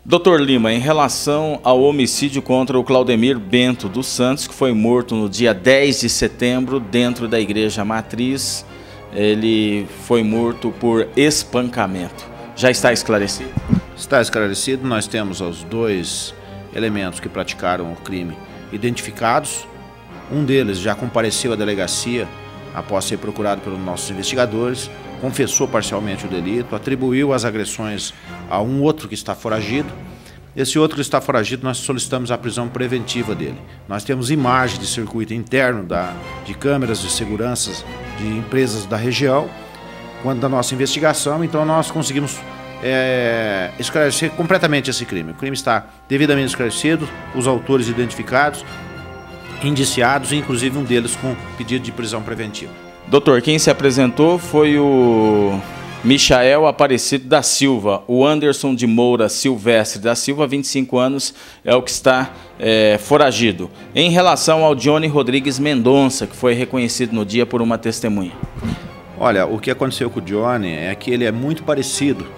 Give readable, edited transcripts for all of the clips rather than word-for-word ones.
Doutor Lima, em relação ao homicídio contra o Claudemir Bento dos Santos, que foi morto no dia 10 de setembro dentro da Igreja Matriz, ele foi morto por espancamento. Já está esclarecido? Está esclarecido, nós temos os dois elementos que praticaram o crime identificados. Um deles já compareceu à delegacia após ser procurado pelos nossos investigadores, confessou parcialmente o delito, atribuiu as agressões a um outro que está foragido. Esse outro que está foragido, nós solicitamos a prisão preventiva dele. Nós temos imagem de circuito interno de câmeras de segurança de empresas da região, quando da nossa investigação, então nós conseguimos esclarecer completamente esse crime. O crime está devidamente esclarecido, os autores identificados, indiciados, e inclusive um deles com pedido de prisão preventiva. Doutor, quem se apresentou foi o Michael Aparecido da Silva. O Anderson de Moura Silvestre da Silva, 25 anos, é o que está foragido. Em relação ao Johnny Rodrigues Mendonça, que foi reconhecido no dia por uma testemunha. Olha, o que aconteceu com o Johnny é que ele é muito parecido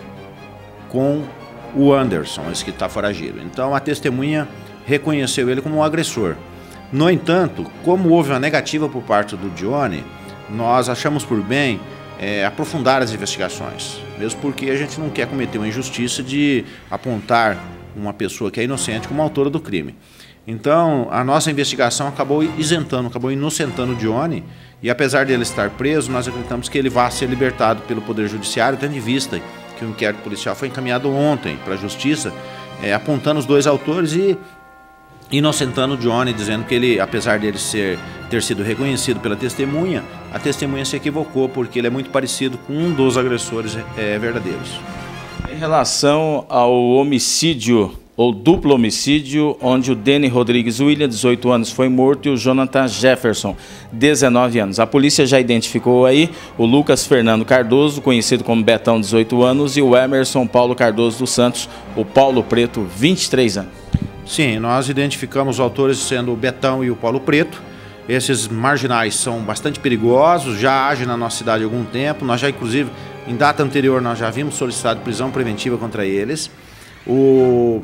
com o Anderson, esse que está foragido. Então a testemunha reconheceu ele como um agressor. No entanto, como houve uma negativa por parte do Johnny, nós achamos por bem aprofundar as investigações, mesmo porque a gente não quer cometer uma injustiça de apontar uma pessoa que é inocente como autora do crime. Então, a nossa investigação acabou inocentando o Johnny, e apesar dele estar preso, nós acreditamos que ele vai ser libertado pelo Poder Judiciário, tendo em vista que o inquérito policial foi encaminhado ontem para a Justiça, apontando os dois autores e inocentando o Johnny, dizendo que ele, apesar dele ter sido reconhecido pela testemunha, a testemunha se equivocou porque ele é muito parecido com um dos agressores verdadeiros. Em relação ao homicídio, ou duplo homicídio, onde o Denny Rodrigues William, 18 anos, foi morto, e o Jonathan Jefferson, 19 anos. A polícia já identificou aí o Lucas Fernando Cardoso, conhecido como Betão, 18 anos, e o Emerson Paulo Cardoso dos Santos, o Paulo Preto, 23 anos. Sim, nós identificamos os autores sendo o Betão e o Paulo Preto. Esses marginais são bastante perigosos, já agem na nossa cidade há algum tempo. Nós já, inclusive, em data anterior, nós já havíamos solicitado prisão preventiva contra eles. O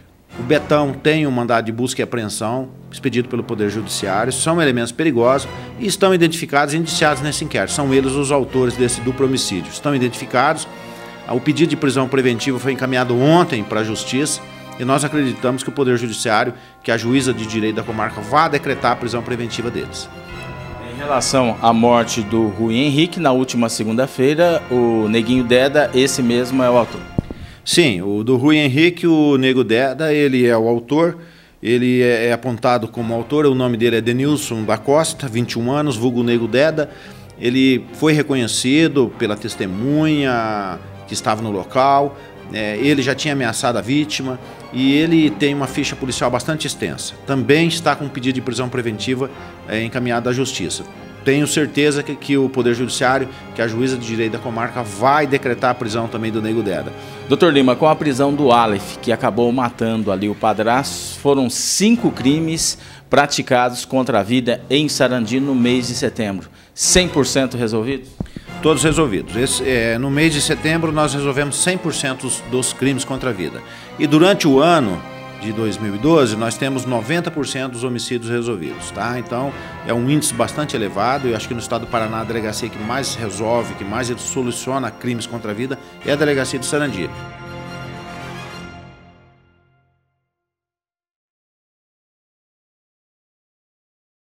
Betão tem um mandado de busca e apreensão expedido pelo Poder Judiciário. São elementos perigosos e estão identificados e indiciados nesse inquérito. São eles os autores desse duplo homicídio. Estão identificados. O pedido de prisão preventiva foi encaminhado ontem para a Justiça. E nós acreditamos que o Poder Judiciário, que a juíza de direito da comarca, vai decretar a prisão preventiva deles. Em relação à morte do Rui Henrique, na última segunda-feira, o Neguinho Deda, esse mesmo é o autor. Sim, o do Rui Henrique, o Nego Deda, ele é o autor, ele é apontado como autor, o nome dele é Denilson da Costa, 21 anos, vulgo Nego Deda. Ele foi reconhecido pela testemunha que estava no local. Ele já tinha ameaçado a vítima e ele tem uma ficha policial bastante extensa. Também está com um pedido de prisão preventiva encaminhado à Justiça. Tenho certeza que o Poder Judiciário, que a juíza de direito da comarca, vai decretar a prisão também do Nego Deda. Doutor Lima, com a prisão do Aleph, que acabou matando ali o padrasto, foram 5 crimes praticados contra a vida em Sarandi no mês de setembro. 100% resolvidos? Todos resolvidos. No mês de setembro nós resolvemos 100% dos crimes contra a vida. E durante o ano de 2012 nós temos 90% dos homicídios resolvidos. Tá? Então é um índice bastante elevado. Eu acho que no estado do Paraná a delegacia que mais resolve, que mais soluciona crimes contra a vida é a delegacia de Sarandi.